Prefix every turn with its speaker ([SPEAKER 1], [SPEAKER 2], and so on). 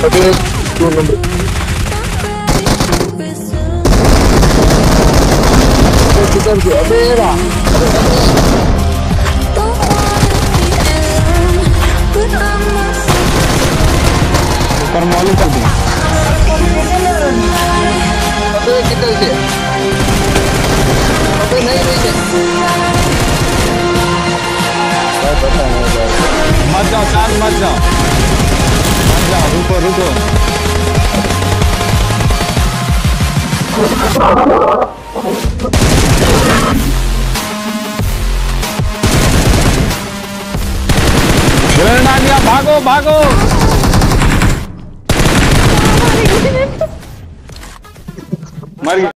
[SPEAKER 1] अबे 2 नंबर किधर से अबे रा
[SPEAKER 2] ऊपर मालूम कर दिया
[SPEAKER 1] अबे किधर से अबे नहीं
[SPEAKER 2] मत जाओ चांद मत जाओ रुको रुको भागो भागो मर